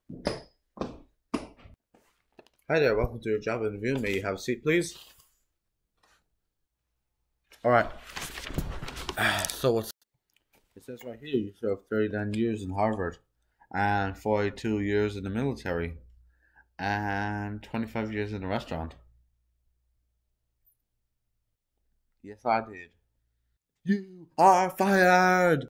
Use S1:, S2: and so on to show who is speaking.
S1: Hi there, welcome to your job interview. May you have a seat, please? Alright, so what's it says right here you served 39 years in Harvard and 42 years in the military and 25 years in a restaurant. Yes, I did. You are fired!